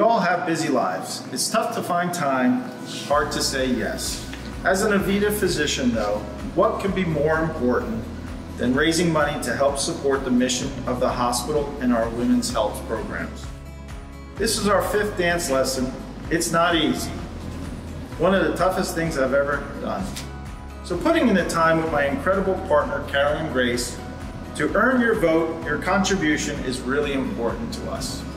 all have busy lives. It's tough to find time, hard to say yes. As an Avita physician though, what could be more important than raising money to help support the mission of the hospital and our women's health programs? This is our 5th dance lesson. It's not easy. One of the toughest things I've ever done. So putting in the time with my incredible partner, Carolyn Grace, to earn your vote, your contribution is really important to us.